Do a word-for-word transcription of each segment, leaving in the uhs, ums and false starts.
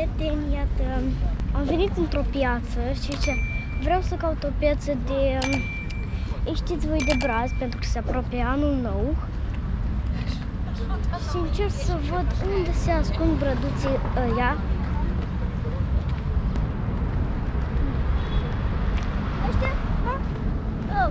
prieteni, iată, am venit într-o piață și ce vreau să caut o piață de, știți voi, de braz, pentru că se apropie anul nou. Și încerc să văd unde se ascund brăduții ăia. Ăștia? Oh.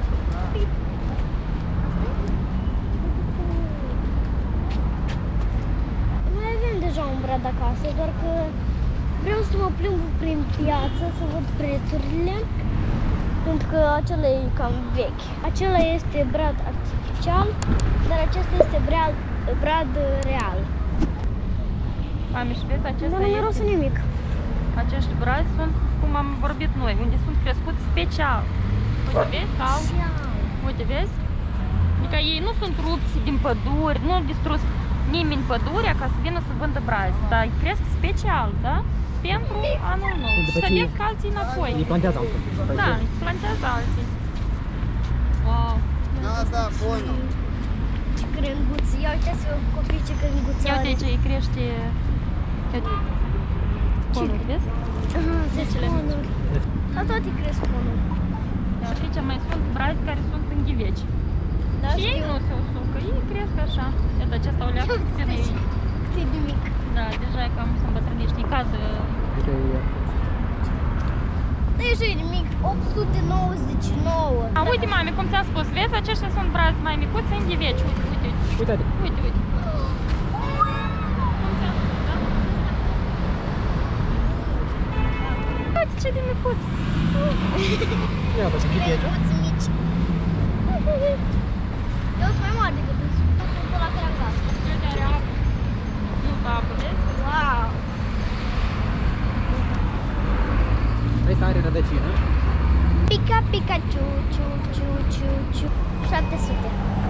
Noi avem deja un brad acasă, doar că vreau să mă plimb prin piață, să văd prețurile, pentru că acela e cam vechi. Acela este brad artificial, dar acesta este brad, brad real. Mami, și vezi, acesta Dar nu miroase nimic. Acești brazi sunt, cum am vorbit noi, unde sunt crescuți special. Uite, vezi? Au. Uite, vezi? Adică ei nu sunt rupți din păduri, nu au distrus nimeni pădurea ca să vină să vândă brazi, dar îi cresc special, da? Pentru anul nou. Și să ies ca alții înapoi. Îi plantează alții. Da, îi plantează alții. Wow. Da, da, poino. Ce crenguți, ia uitați-vă copii ce crenguți Ia are. uite ce îi crește. Uite. Conuri, vezi? Aha, se conuri. Dar toate cresc conuri. Și aici mai sunt brazi care sunt în ghiveci. Da, Și ei nu se usucă, ei cresc așa. Iată, acesta o leacă puțin ei. Cât e de mic. Da, deja e cam să îmbătrânești, îi cad. Da, e și nimic, opt sute nouăzeci și nouă. A, uite, mami, cum ți-am spus, vezi, aceștia sunt brazi mai micuți în ghiveci. Uite, uite, uite. Uite, uite, uite. Uite ce de micuți. ia vă să ghiveci. Crenguți mici. Eu sunt mai mare decât sunt la care am gas. Uite, are apă. Multă apă, vezi? Wow! Asta are rădăcină. Pica, pica, ciu, ciu, ciu, ciu, ciu. șapte sute.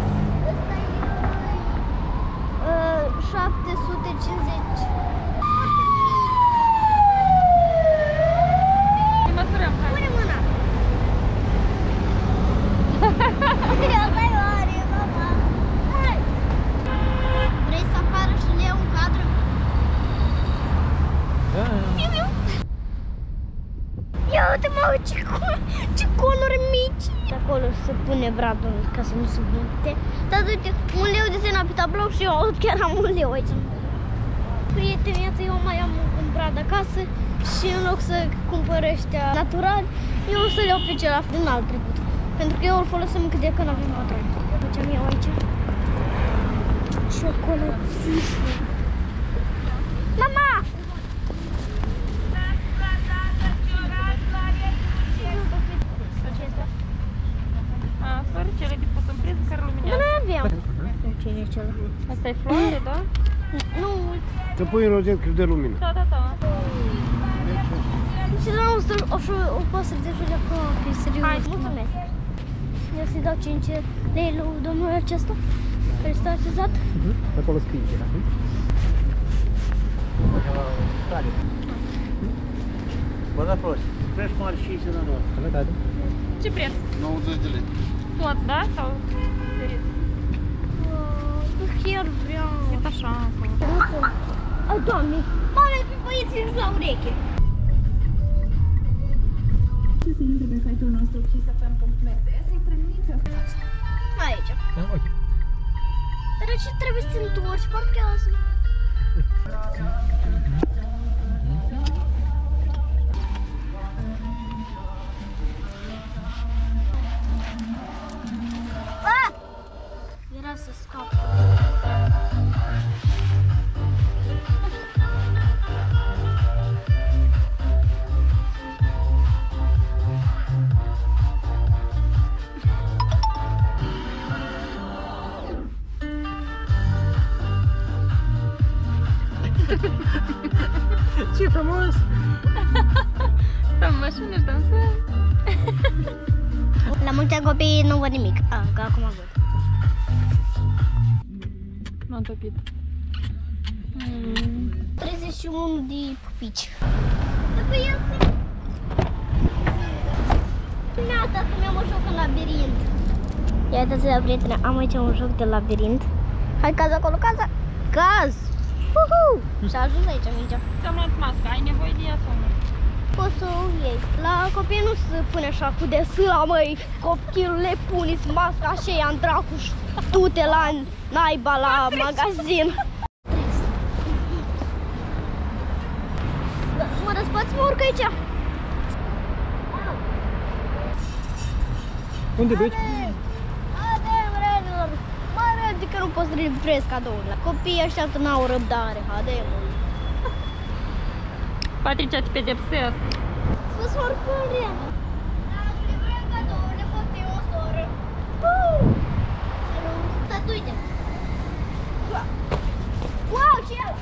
Uh, șapte sute cincizeci. Îi măsurăm, hai. Pune mâna. Asta e mare, mama. Hai. Vrei să apară și leu în cadru? Da. Ia uite, mă, ce, ce conuri mici! Acolo se pune bradul ca să nu se vânte. Dar uite, un leu desenat pe tablou și eu aud chiar am un leu aici. Prieteni, iată, eu mai am un brad acasă și în loc să cumpăr ăștia naturali, eu o să le iau pe cel din alt trecut. Pentru că eu îl folosim cât de când avem patroni. Ce am eu aici? Ciocolățișă. Mama! A, floricele de pus în priz care Dar luminează. noi aveam. Nu, cine e acela? Asta e floare, da? Nu, Să pui în rozet cât de lumină. Da, da, da. și la nostru o, o păsări de julia copii, serios. Hai, mulțumesc. Eu să-i dau cinci lei lui domnul acesta, care este așezat. Acolo scrie, da? Bă, da, prost. Fresh mari și se dă doar. Ce preț? nouăzeci de lei. Tot, da? Sau diferit? Nu chiar vreau. E așa. A, Doamne, mame, pe băieți fix la ureche. Să intre pe site-ul nostru kissfm punct m d să-i trimiți Aici. Da, ok. Dar de ce trebuie să te întorci? Parchează. Ah! Era să scap. Ce frumos! Stăm în mașină și dansăm. La multe copii nu văd nimic. Ah, că acum văd. M-am topit. Mm. treizeci și unu de pupici. După el se... Mi-a dat că mi-am un joc în labirint. Ia uitați la prietene, am aici un joc de labirint. Hai, caz acolo, caz! Caz! Uhu! Și-a ajuns aici mingea. Ți-am luat masca, ai nevoie de ea sau nu? Poți să o iei. La copii nu se pune așa cu de sâla, măi. Copilul le pune-ți masca și ia în dracu și du-te la naiba la magazin. Mă răspați, mă urc aici. Unde duci? Haide, vredilor. Mă râde că nu poți să livrezi cadourile. Copiii așteaptă, n-au răbdare. Haide, mă. Patricia, te pedepsesc. Să-ți oricum. Dacă livrăm cadourile, poftim o soră. Stai, uite. Wow, ce e ăla?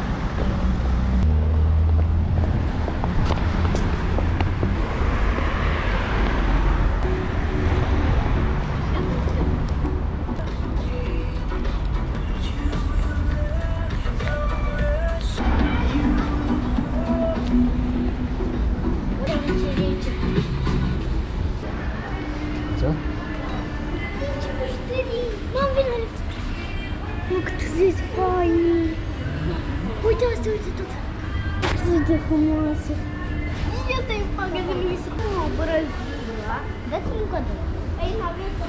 Ce? Ce mușterii! N-am venit! Nu, cât zici fain! Uite asta, uite tot! Cât de frumoasă! Asta e magazinul lui să... Oh, brăzila! Dați-mi un cadou! Aici n-avem să...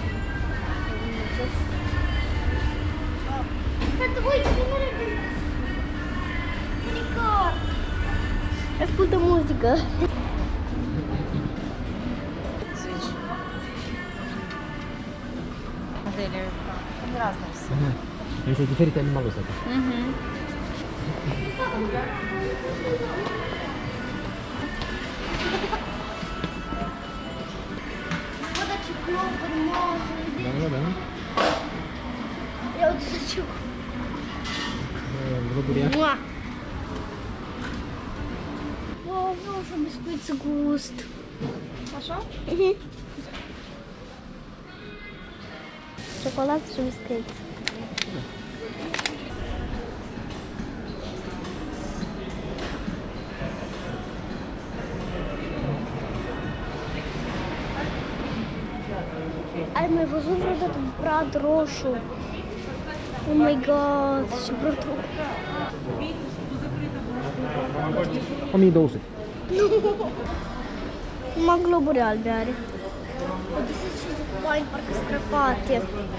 Tată, uite, nu repede! Bunicor! Ascultă muzică! Modele razne sunt. Aha. Este diferite animalul ăsta. Mhm. Bă, dar ce plou frumoasă! Da, da, da. Ia uite să ce... Globuria. Mua! Wow, vreau și un biscuit să gust. Așa? Mhm. Ciocolată și biscuit. Ai mai văzut vreodată brad roșu? Oh my god, ce brutal! o mie două sute. Numai globuri albe are. Uite ce fain, parcă scrăpate.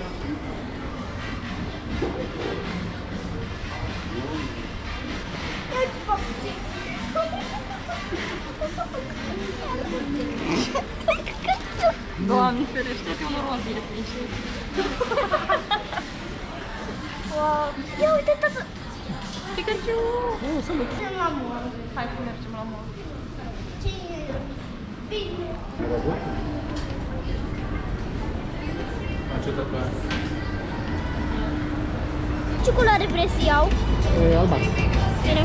Doamne ferește, te un roz este aici. Wow. Ia uite, tată! Pikachu! Oh, salut! Ce la mor? Hai să mergem la mall. Ce bine! Ce culoare vrei să iau? E albastru. Bine.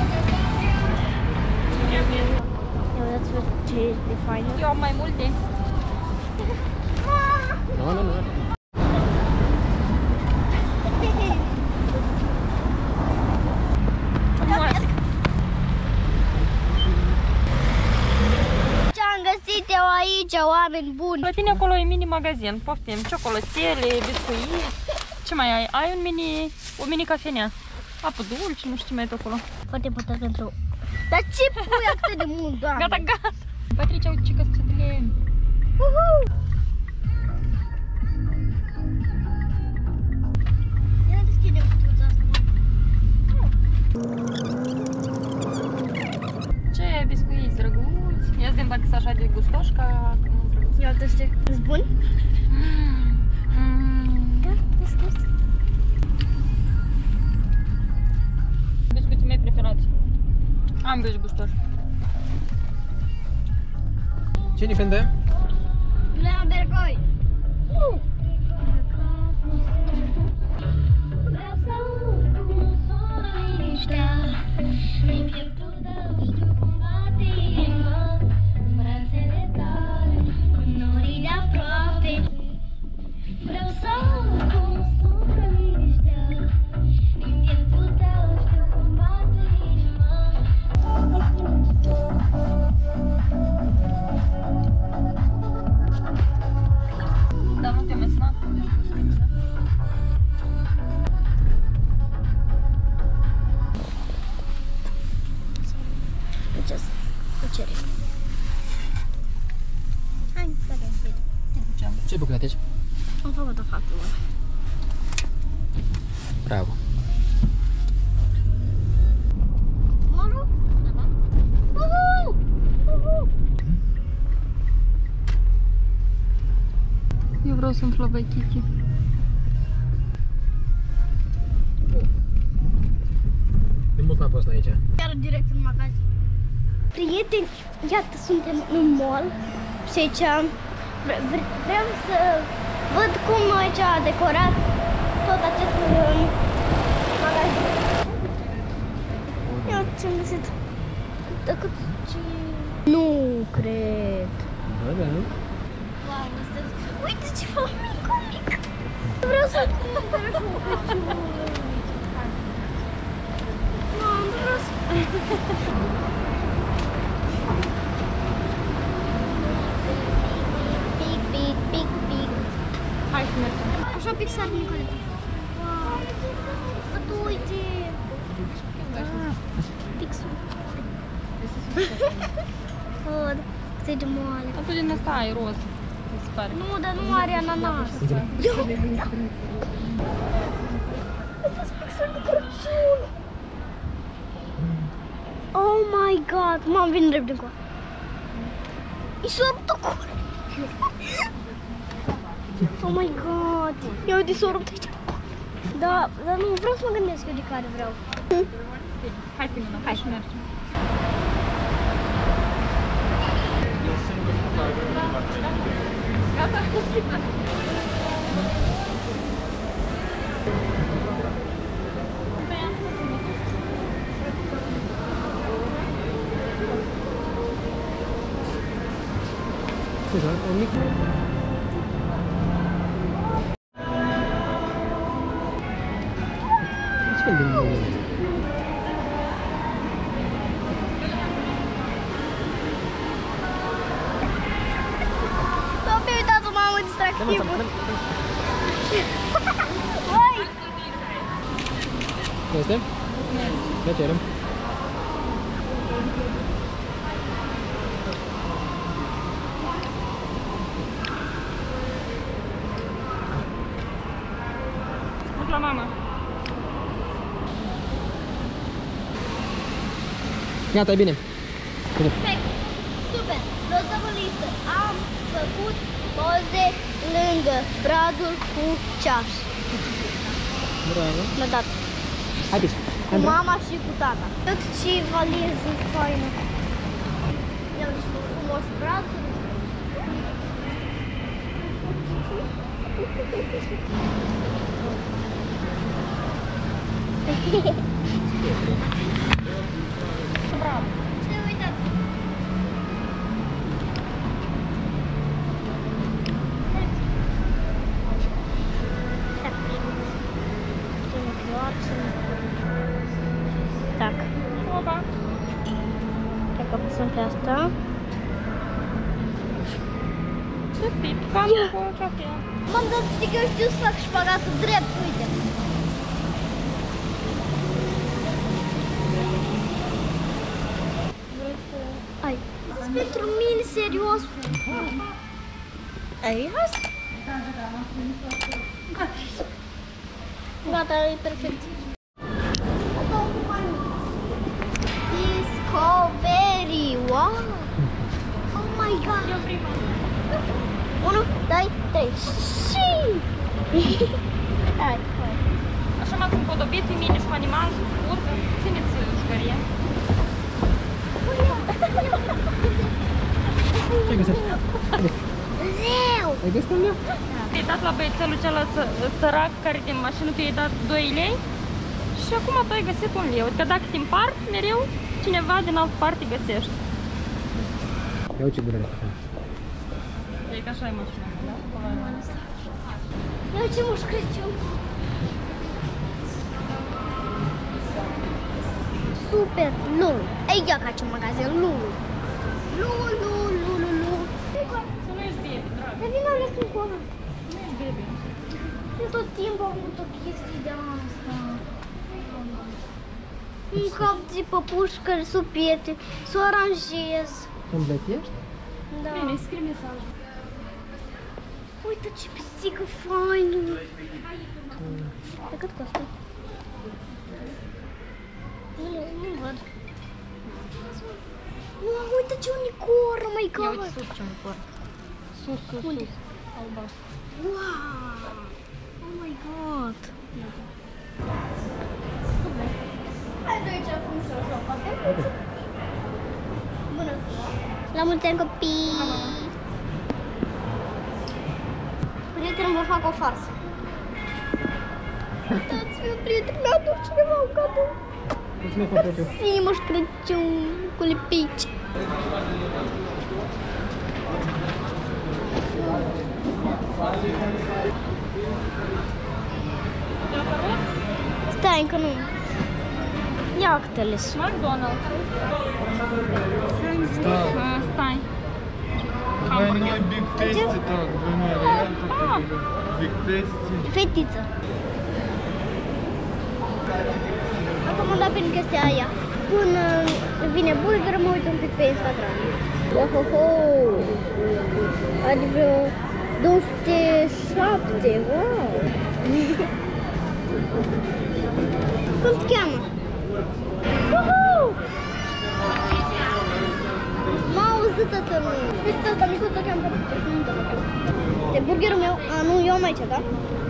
Ia uitați-vă ce e de faină. Eu am mai multe. Nu, nu, nu. Ce-am găsit eu aici, oameni buni? La tine acolo e mini-magazin. Poftim, ciocolățele, biscuiți. Ce mai ai? Ai un mini, o mini cafenea. Apă dulce, nu știu ce mai e acolo. Foarte important pentru... Dar ce pui atât de mult, doamne? Gata, gata. Patricia, uite ce căsuțele. Uhu! Ia deschide cutuța asta. Ce biscuiți drăguți. Ia zi dacă sunt așa de gustoși ca... Ia uite ăștia. Sunt buni? Da, biscuiți. Biscuiții mei preferați. Ambele gustoși. Ce ne vinde? Lea bergoi. Uh! Vreau să urc cu liniștea, în pieptul tău știu cum bate inima, în brațele tale, cu norii de aproape. Vreau să urc cu liniștea, în pieptul tău știu cum bate inima. Dar nu te mai plăcere. Hai, dacă te duceam. Ce bucăți aici? Am făcut o factură. Bravo. Manu? Uhu! Uhu! Eu vreau să umplu Waikiki. De mult n-am fost aici. Chiar direct în magazin. Prieteni, iată, suntem în mall și aici vre vre vreau să văd cum aici a decorat tot acest um, magazin. Ia ce-am găsit. Dacă ce... Nu cred. Da, da, nu? Wow, asta... Uite ce flamingo mic. Vreau să cumpăr focăciuni. Mam, vreau să... Pic, pic, pic, pic. Hai să mergem. Așa pixar, Nicoleta. Wow. Tu uite. Pixul. Oh, cât e de moale. Atunci din ăsta ai roz. Mi se pare. Nu, dar nu are ananas. Ia, da. Uite-ți pixul de Crăciun. Oh my god. M-am venit repede încoa. I s-a rupt o cură. Oh my god. Ia uite, s-a rupt aici. Da, dar nu vreau să mă gândesc eu de care vreau. Hai, Timina, hai să mergem. Gata? Scuza, un mic... Ce fel de mine? Mi-a uitat o mamă distractivă. Hai! Este? Plăcere. Mult la mama. Gata, e bine. Perfect! Super! Lăsăm o listă. Am făcut poze lângă bradul cu ceas. Bravo. Mi-a dat. Haideți. Cu mama și cu tata. Tot ce valiză faină. Ia uite ce frumos bradul. Bravo. Ce uitați? Так. Opa. Так, apăsăm pe asta. Ce fit, cam cu cafea. M-am dat să știi că eu știu să fac șpagatul drept, uite. Ai. Pentru mine, serios. Ai, asta. Gata. Gata, e perfect. Discovery, wow. Oh my god. Eu prima. Unu, doi, trei. Și! Hai, hai. Așa m-ați împodobit pe mine și cu animal și cu urcă. Țineți jucărie. Ce ai găsit? Leu! Ai găsit un leu? Te-ai dat la băiețelul celălalt să- sărac care din mașină tu i-ai dat doi lei și acum tu ai găsit un leu. Că dacă te împarți mereu, cineva din altă parte găsești. Ia uite ce bună este. E că așa e mașina, da? Ia ce moș Crăciun! Super! Nu! Ei, ia ca ce magazin! Nu! Nu, nu, nu, nu, nu! Să nu ești baby, drag. Dar vin ales cu ăla! Nu ești baby. Eu tot timpul am avut o chestie de asta. un cap de păpuși care s-o piete, s-o aranjez. Îmbletești? Da. Bine, scrie mesajul. Uite ce pisică faină! De cât costă? Nu, nu văd. Wow, uite ce unicorn, oh my Ia god! uite sus ce unicorn. Sus, sus, Unde? sus. Albastru. Wow! Oh my god! Hai de aici frumos la cafea. Bună! La mulți ani, copii! Prieten, vă fac o farsă. Uitați-vă, prieten, mi-a adus cineva un cadou. Mulțumesc pentru tu. Si, Moș Crăciun, cu lipici. Stai, încă nu. Ia actele. McDonald's. Stai. А, Stai. Mai numai Big Tasty, так, вы мой вариант такой. Big Tasty. Fetiță. Am comandat prin chestia aia. Până vine burger, mă uit un pic pe Instagram. Ohoho! Are vreo două sute șapte, wow! Cum te cheamă? Uhu! M-a auzit toată lumea. Uite asta, micuță cheamă pe este burgerul meu. A, nu, eu am aici, da?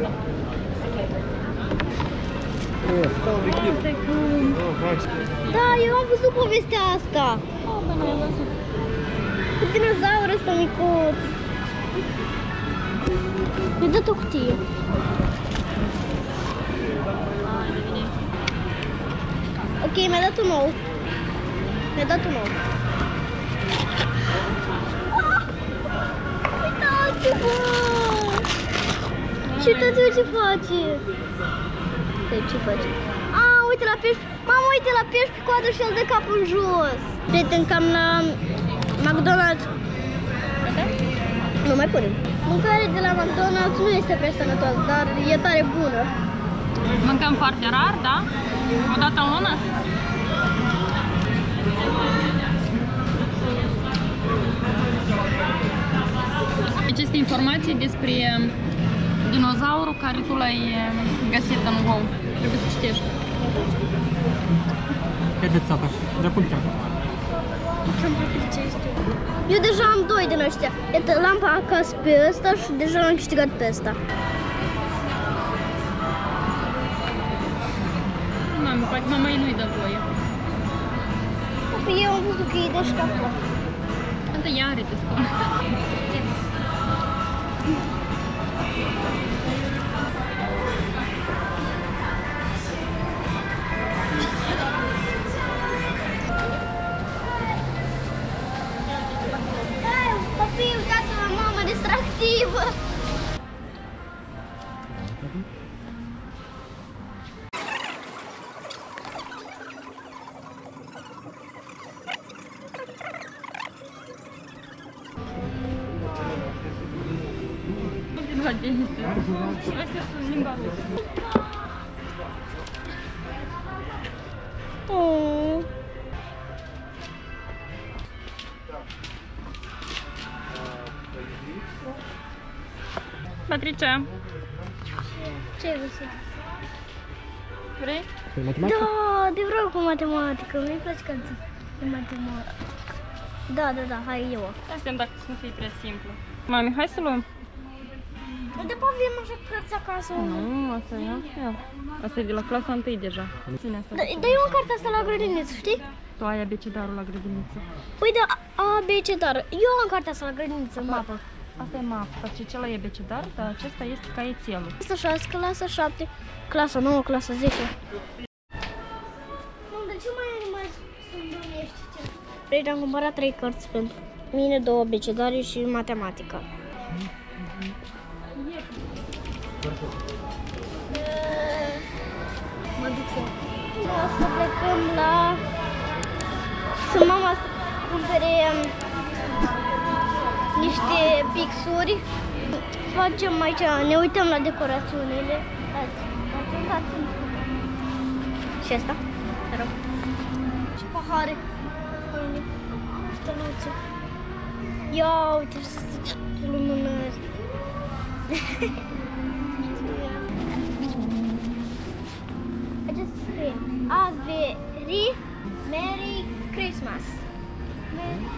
Da, eu am văzut povestea asta. Cu dinozaurul ăsta micuț. Mi-a dat o cutie. Ok, mi-a dat un nou. Mi-a dat un nou. Uitați-vă! Și uitați-vă ce face! Păi, ce face? A, uite la pești! Mamă, uite la pești pe coadă și el de cap în jos! Prieten, cam la McDonald's. Nu mai punem. Mâncarea de la McDonald's nu este prea sănătoasă, dar e tare bună. Mâncăm foarte rar, da? O dată în lună? Deci este informație despre dinozaurul care tu l-ai găsit în Go. Trebuie să citești. Haideți, tata, de cum cheamă? Eu deja am doi din ăștia. Iată, lampa acasă pe ăsta și deja l-am câștigat pe ăsta. Mami, poate mama ei nu-i dă voie. Păi eu am văzut că e de șcapă. Asta ea are destul. Copii, uitați-vă, mama distractivă! Astea sunt limba rusă. Oh. Patricia, Ce ai găsit? vrei? Pe matematică? Da, de vreau cu matematică, mi-e place că de matematică. Da, da, da, hai eu. Asta dacă să nu fie prea simplu. Mami, hai să luăm. De pe avem așa cărți acasă. Nu, asta e altfel. Asta e de la clasa întâi deja. Ține asta. Da, dar eu am cartea asta la grădiniță, știi? Tu ai abecedarul la grădiniță. Păi da, abecedar. Eu am cartea asta la grădiniță, mapă. Asta e mapă, și acela e abecedar, dar acesta este caietelul. Clasa șase, clasa șapte, clasa nouă, clasa zece. Mă, de ce mai animali sunt domnești? Prieten, am cumpărat trei cărți pentru mine, două abecedare și matematică. Mă duc eu. O să plecăm la... Să mama să cumpere um, niște pixuri. Facem aici, ne uităm la decorațiunile. Și asta, te rog. pahare. Pâine. Stăluțe. Ia uite ce lumânări. Aici scrie Averi Merry Christmas. Merry.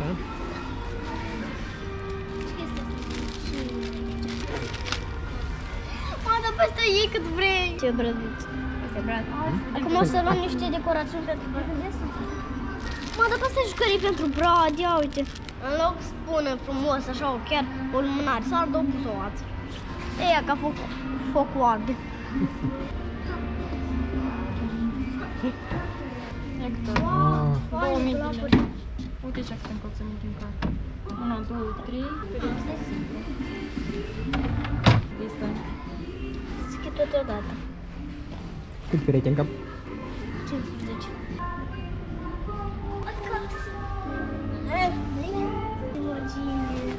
Ce este asta? Mă, dar pe asta iei cât vrei. Ce brăduț. Este brad. Acum o să luăm niște decorațiuni pentru brad. Mă, dar pe asta e jucării pentru brad. Ia uite. În loc spune frumos așa o chiar o lumânare. S-ar două pus o ață. Eia ca foc, focul arde. Wow, Două fain, mii clapuri. Uite ce sunt încălțăminte în care. Una, două, trei, pedeapse simplu. Este. Scrie tot odată. Cât pereche în cap? cincizeci. Acasă. Imagine.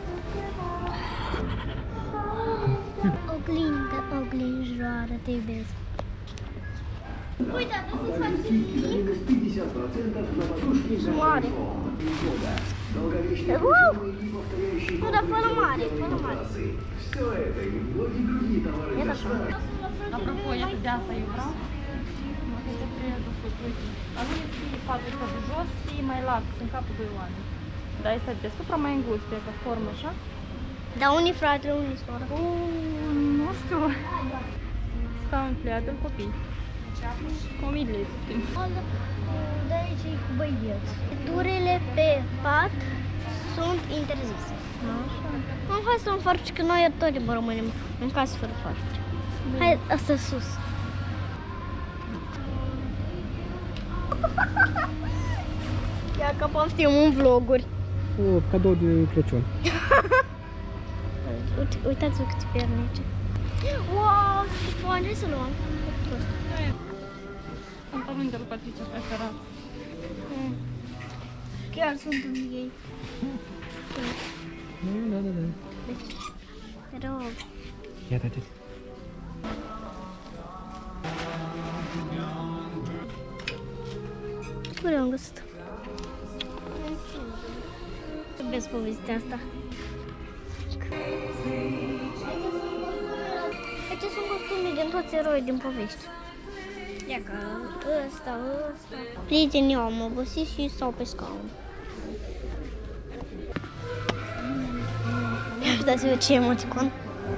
Oglindă, oglinjoară, te iubesc. Uite, trebuie să faci mic. Mare. Wow! Nu, dar fără mare, fără mare. Ia așa. Apropo, iată de asta eu vreau. Mă gândesc de trei de sus, uite. Dar nu este patul ăsta de jos, e mai larg, sunt capul doi oameni. Dar este deasupra mai îngust, e ca formă așa. Dar unii fratele, unii soră. Uh, nu știu. Stau în pliatul copii. O mie de lei. De aici e cu băieți. Turile pe pat sunt interzise. Așa. Am hai să-mi farci, că noi tot timpul rămânem în casă fără farci. Hai, asta sus. Ia că poftim în vloguri. O, cadou de Crăciun. Uite, uitați-vă câte pernice. Wow, ce fain, hai să luăm. Pantaloni de lui Patricia preferat. Mm. Chiar sunt în ei. Da, da, da. Deci, te rog. Iată atât. Unde am găsit? Trebuie să povestea asta. Aici sunt costumii din toți eroi din povești. Ia că ăsta, ăsta. Prietenii, eu am obosit și stau pe scaun. Uitați-vă ce emoticon.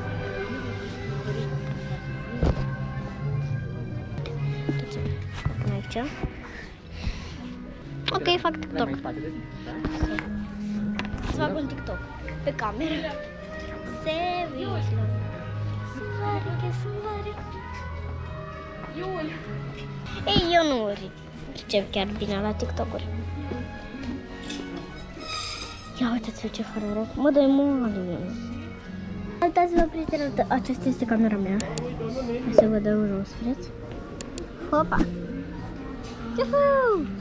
Pun aici. Ok, fac TikTok. Să fac un TikTok pe cameră. Serviciu. Suvarică, suvarică. Ei, eu nu pricep chiar bine la TikTok-uri. Ia uitați-vă ce fără. Mă dă moale. Uitați-vă, prieteni, aceasta este camera mea. Hai să vă dau jos, vreți? Hopa! Juhu!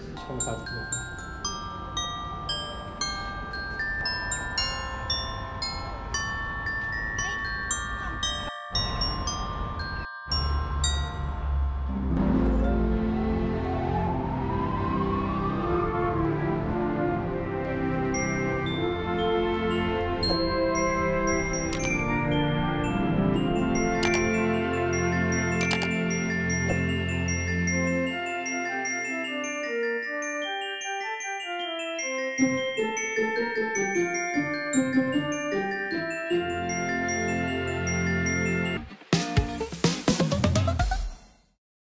Thank you.